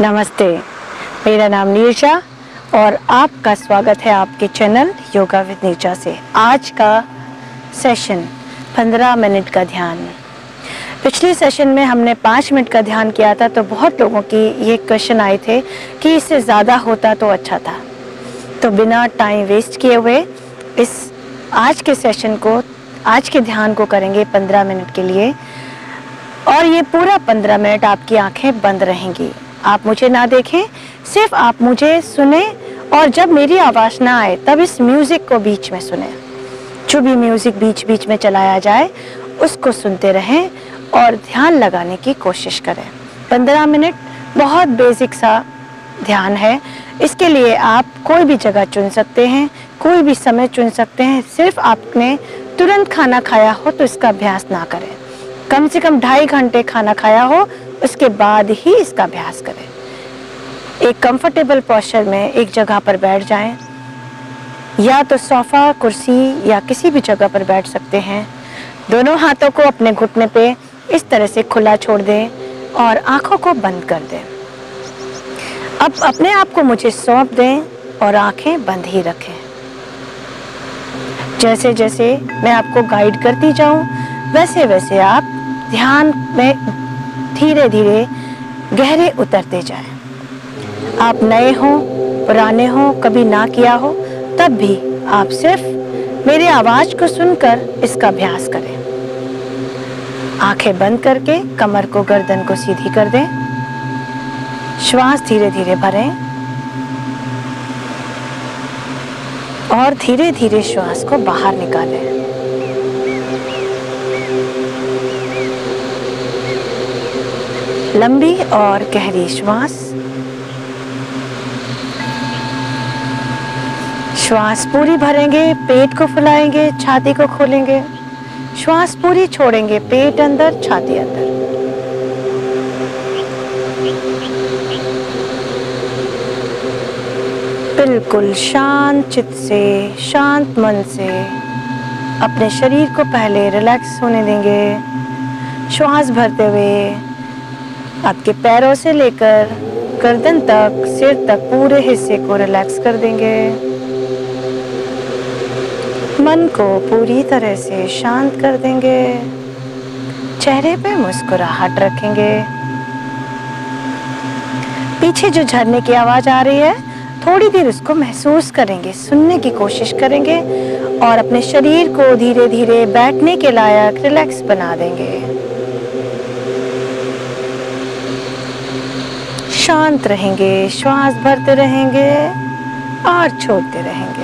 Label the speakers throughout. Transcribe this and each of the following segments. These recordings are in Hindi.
Speaker 1: नमस्ते, मेरा नाम नीरजा और आपका स्वागत है आपके चैनल योगा विद नीरजा से। आज का सेशन 15 मिनट का ध्यान। पिछले सेशन में हमने 5 मिनट का ध्यान किया था, तो बहुत लोगों की ये क्वेश्चन आए थे कि इससे ज़्यादा होता तो अच्छा था। तो बिना टाइम वेस्ट किए हुए इस आज के सेशन को, आज के ध्यान को करेंगे 15 मिनट के लिए, और ये पूरा 15 मिनट आपकी आंखें बंद रहेंगी। आप मुझे ना देखें, सिर्फ आप मुझे सुने, और जब मेरी आवाज़ ना आए तब इस म्यूज़िक को बीच में सुने। जो भी म्यूज़िक बीच बीच में चलाया जाए उसको सुनते रहें और ध्यान लगाने की कोशिश करें। 15 मिनट बहुत बेसिक सा ध्यान है। इसके लिए आप कोई भी जगह चुन सकते हैं, कोई भी समय चुन सकते हैं। सिर्फ आपने तुरंत खाना खाया हो तो इसका अभ्यास ना करें। कम से कम 2.5 घंटे खाना खाया हो, उसके बाद ही इसका अभ्यास करें। एक कंफर्टेबल पोस्चर में एक जगह पर बैठ जाएं, या तो सोफ़ा, कुर्सी या किसी भी जगह पर बैठ सकते हैं। दोनों हाथों को अपने घुटने पे इस तरह से खुला छोड़ दें और आँखों को बंद कर दें। अब अपने आप को मुझे सौंप दें और आँखें बंद ही रखें। जैसे जैसे मैं आपको गाइड करती जाऊं, वैसे वैसे आप ध्यान में धीरे धीरे गहरे उतरते जाएं। आप नए हों, पुराने हों, कभी ना किया हो, तब भी आप सिर्फ मेरी आवाज़ को सुनकर इसका अभ्यास करें। आंखें बंद करके कमर को, गर्दन को सीधी कर दें। श्वास धीरे धीरे भरें और धीरे धीरे श्वास को बाहर निकालें। लंबी और गहरी श्वास। श्वास पूरी भरेंगे, पेट को फुलाएंगे, छाती को खोलेंगे। श्वास पूरी छोड़ेंगे, पेट अंदर, छाती अंदर। बिल्कुल शांत चित्त से, शांत मन से अपने शरीर को पहले रिलैक्स होने देंगे। श्वास भरते हुए आपके पैरों से लेकर गर्दन तक, सिर तक पूरे हिस्से को रिलैक्स कर देंगे। मन को पूरी तरह से शांत कर देंगे। चेहरे पे मुस्कुराहट रखेंगे। पीछे जो झरने की आवाज आ रही है, थोड़ी देर उसको महसूस करेंगे, सुनने की कोशिश करेंगे और अपने शरीर को धीरे धीरे बैठने के लायक रिलैक्स बना देंगे। शांत रहेंगे, श्वास भरते रहेंगे और छोड़ते रहेंगे।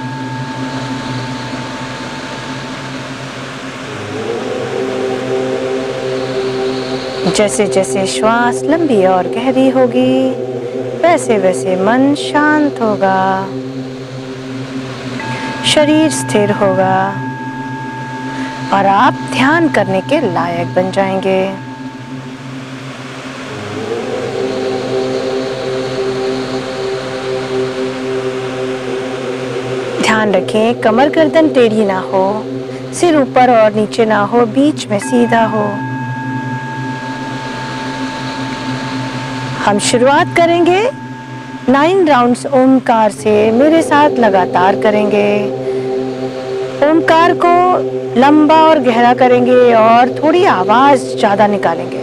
Speaker 1: जैसे जैसे श्वास लंबी और गहरी होगी, वैसे वैसे मन शांत होगा, शरीर स्थिर होगा और आप ध्यान करने के लायक बन जाएंगे। ध्यान रखें कमर गर्दन टेढ़ी ना हो, सिर ऊपर और नीचे ना हो, बीच में सीधा हो। हम शुरुआत करेंगे 9 राउंड्स ओमकार से। मेरे साथ लगातार करेंगे। ओमकार को लंबा और गहरा करेंगे और थोड़ी आवाज ज्यादा निकालेंगे।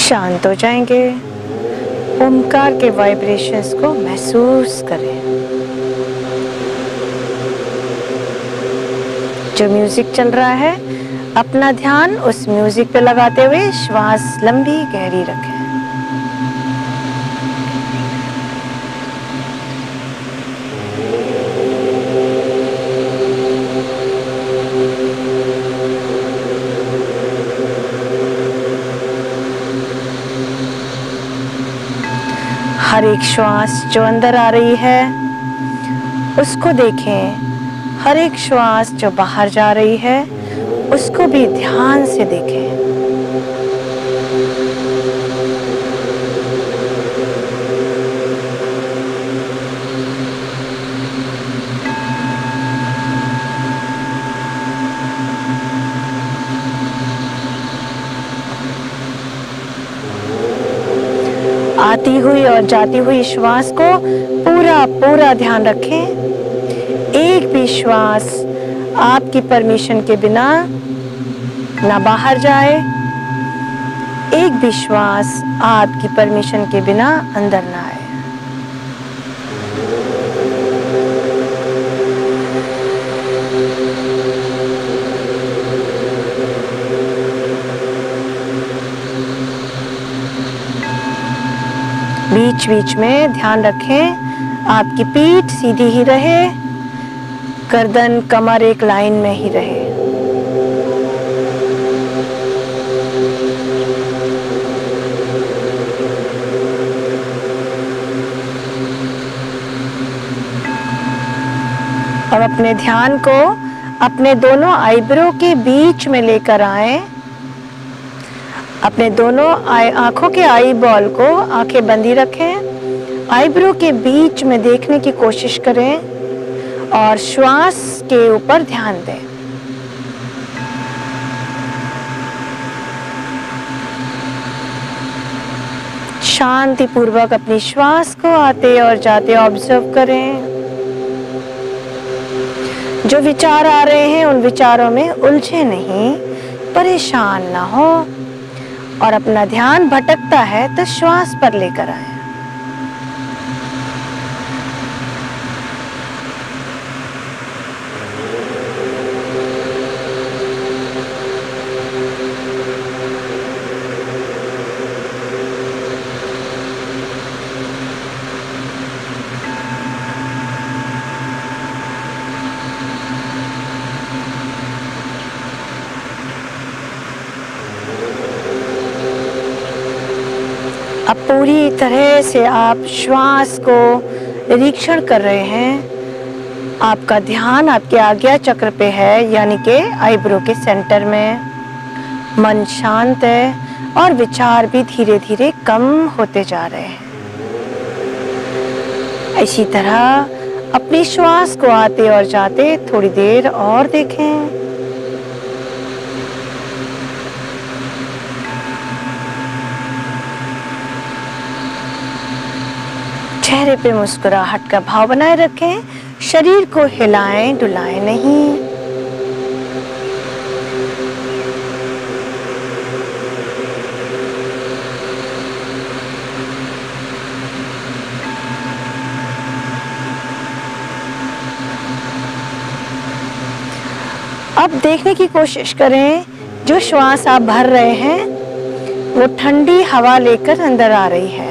Speaker 1: शांत हो जाएंगे। ओमकार के वाइब्रेशंस को महसूस करें। जो म्यूजिक चल रहा है, अपना ध्यान उस म्यूजिक पे लगाते हुए श्वास लंबी गहरी रखें। हर एक श्वास जो अंदर आ रही है उसको देखें, हर एक श्वास जो बाहर जा रही है उसको भी ध्यान से देखें। आती हुई और जाती हुई श्वास को पूरा पूरा ध्यान रखें। एक भी श्वास आपकी परमिशन के बिना ना बाहर जाए, एक भी श्वास आपकी परमिशन के बिना अंदर ना आए। बीच बीच में ध्यान रखें आपकी पीठ सीधी ही रहे, गर्दन कमर एक लाइन में ही रहे। और अपने ध्यान को अपने दोनों आईब्रो के बीच में लेकर आएं। अपने दोनों आंखों के आई बॉल को आंखें बंदी रखें, आईब्रो के बीच में देखने की कोशिश करें और श्वास के ऊपर ध्यान दें। शांति पूर्वक अपनी श्वास को आते और जाते ऑब्जर्व करें। जो विचार आ रहे हैं उन विचारों में उलझे नहीं, परेशान ना हो और अपना ध्यान भटकता है तो श्वास पर लेकर आए। अब पूरी तरह से आप श्वास को निरीक्षण कर रहे हैं। आपका ध्यान आपके आज्ञा चक्र पे है, यानी कि आईब्रो के सेंटर में। मन शांत है और विचार भी धीरे धीरे कम होते जा रहे हैं। इसी तरह अपनी श्वास को आते और जाते थोड़ी देर और देखें। चेहरे पे मुस्कुराहट का भाव बनाए रखें, शरीर को हिलाएं डुलाएं नहीं। अब देखने की कोशिश करें, जो श्वास आप भर रहे हैं वो ठंडी हवा लेकर अंदर आ रही है।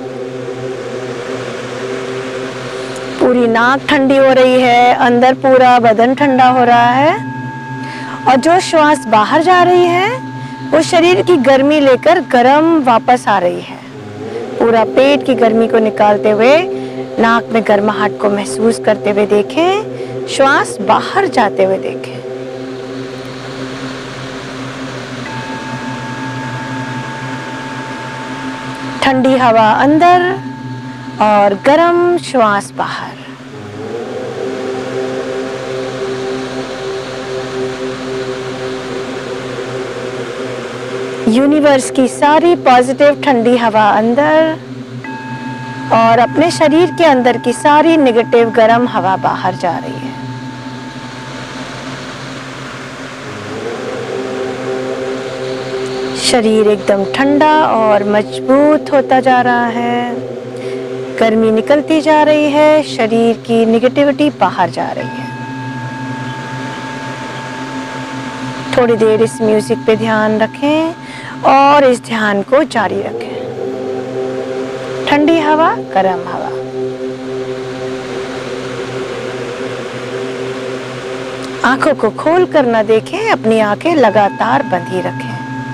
Speaker 1: पूरी नाक ठंडी हो रही है, अंदर पूरा बदन ठंडा हो रहा है। और जो श्वास बाहर जा रही है वो शरीर की गर्मी लेकर गर्म वापस आ रही है। पूरा पेट की गर्मी को निकालते हुए नाक में गर्माहट को महसूस करते हुए देखें, श्वास बाहर जाते हुए देखें। ठंडी हवा अंदर और गर्म श्वास बाहर। यूनिवर्स की सारी पॉजिटिव ठंडी हवा अंदर और अपने शरीर के अंदर की सारी नेगेटिव गर्म हवा बाहर जा रही है। शरीर एकदम ठंडा और मजबूत होता जा रहा है। गर्मी निकलती जा रही है, शरीर की नेगेटिविटी बाहर जा रही है। थोड़ी देर इस म्यूजिक पे ध्यान रखें और इस ध्यान को जारी रखें। ठंडी हवा, गर्म हवा। आंखों को खोल कर न देखें, अपनी आंखें लगातार बंद ही रखें।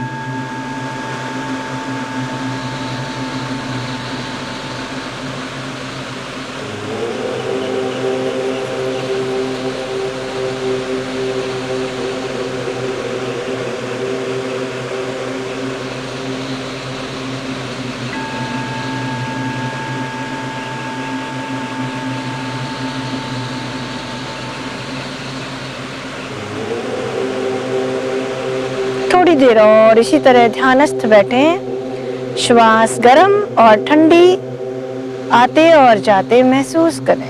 Speaker 1: थोड़ी देर और इसी तरह ध्यानस्थ बैठें। श्वास गर्म और ठंडी आते और जाते महसूस करें।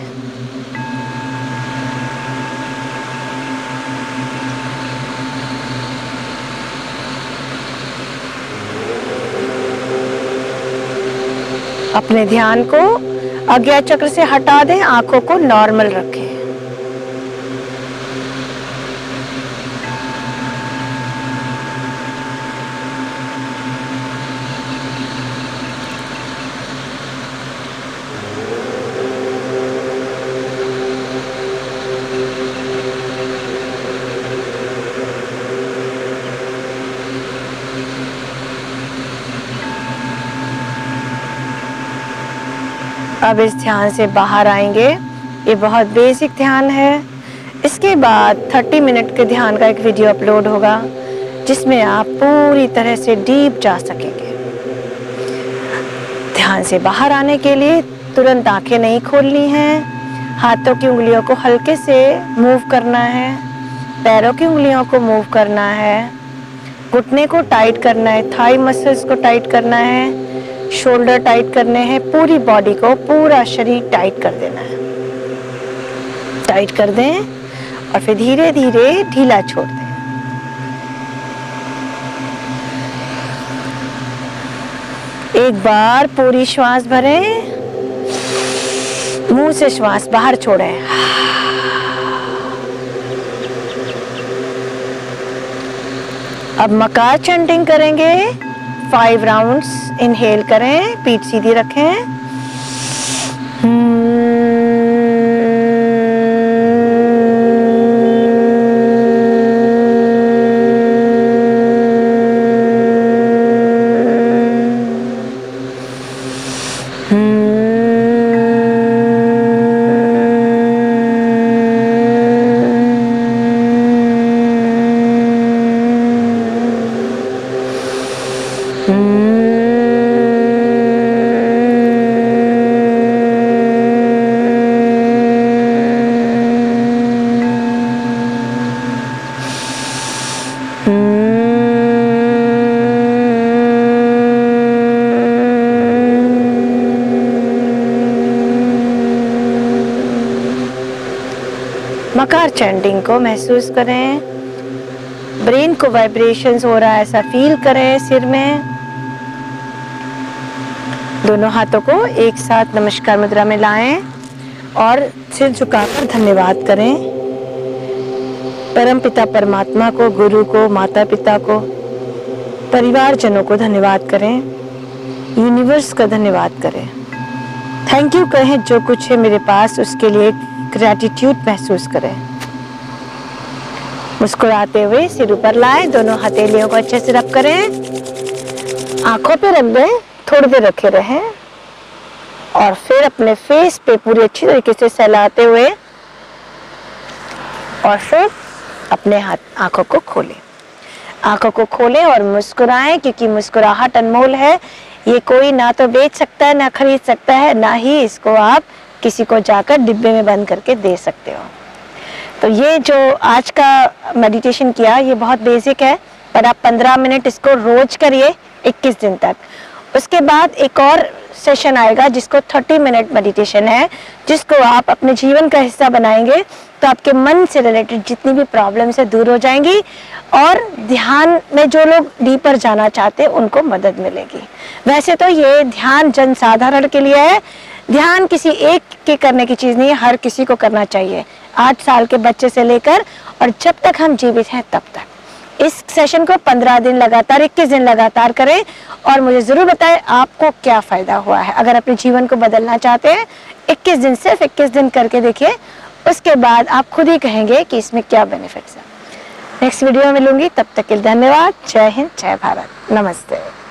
Speaker 1: अपने ध्यान को आज्ञा चक्र से हटा दें, आंखों को नॉर्मल रखें। अब इस ध्यान से बाहर आएंगे। ये बहुत बेसिक ध्यान है। इसके बाद 30 मिनट के ध्यान का एक वीडियो अपलोड होगा जिसमें आप पूरी तरह से डीप जा सकेंगे। ध्यान से बाहर आने के लिए तुरंत आंखें नहीं खोलनी हैं। हाथों की उंगलियों को हल्के से मूव करना है, पैरों की उंगलियों को मूव करना है, घुटने को टाइट करना है, थाई मसल्स को टाइट करना है, शोल्डर टाइट करने हैं, पूरी बॉडी को, पूरा शरीर टाइट कर देना है। टाइट कर दें और फिर धीरे धीरे ढीला छोड़ दें। एक बार पूरी श्वास भरें, मुंह से श्वास बाहर छोड़ें। अब मकार चैंटिंग करेंगे। 5 राउंड्स इनहेल करें, पीठ सीधी रखें। मकार चैंटिंग को महसूस करें। ब्रेन को वाइब्रेशंस हो रहा है ऐसा फील करें। सिर में दोनों हाथों को एक साथ नमस्कार मुद्रा में लाएं और सिर झुकाकर धन्यवाद करें। परम पिता परमात्मा को, गुरु को, माता पिता को, परिवारजनों को धन्यवाद करें। यूनिवर्स का धन्यवाद करें। थैंक यू कहें, जो कुछ है मेरे पास उसके लिए ग्रैटिट्यूड महसूस करें। मुस्कुराते हुए सिर ऊपर लाएं, दोनों हथेलियों को अच्छे से रब करें, आंखों पे रख दें, थोड़ी देर रखे रहें और फिर अपने फेस पे पूरी अच्छी तरीके से सहलाते हुए और फिर अपने हाथ आंखों को खोलें। आंखों को खोलें और मुस्कुराएं, क्योंकि मुस्कुराहट अनमोल है। ये कोई ना तो बेच सकता है, ना खरीद सकता है, ना ही इसको आप किसी को जाकर डिब्बे में बंद करके दे सकते हो। तो ये जो आज का मेडिटेशन किया, ये बहुत बेसिक है, पर आप 15 मिनट इसको रोज करिए 21 दिन तक, उसके बाद एक और सेशन आएगा जिसको 30 मिनट मेडिटेशन है, जिसको आप अपने जीवन का हिस्सा बनाएंगे तो आपके मन से रिलेटेड जितनी भी प्रॉब्लम्स है दूर हो जाएंगी और ध्यान में जो लोग डीपर जाना चाहते हैं उनको मदद मिलेगी। वैसे तो ये ध्यान जन साधारण के लिए है, ध्यान किसी एक के करने की चीज़ नहीं है, हर किसी को करना चाहिए, 8 साल के बच्चे से लेकर और जब तक हम जीवित हैं तब तक। इस सेशन को 15 दिन लगातार, 21 दिन लगातार करें और मुझे ज़रूर बताएं आपको क्या फ़ायदा हुआ है। अगर अपने जीवन को बदलना चाहते हैं 21 दिन, सिर्फ 21 दिन करके देखिए, उसके बाद आप खुद ही कहेंगे कि इसमें क्या बेनिफिट्स है। नेक्स्ट वीडियो में मिलूंगी, तब तक के लिए धन्यवाद। जय हिंद, जय भारत, नमस्ते।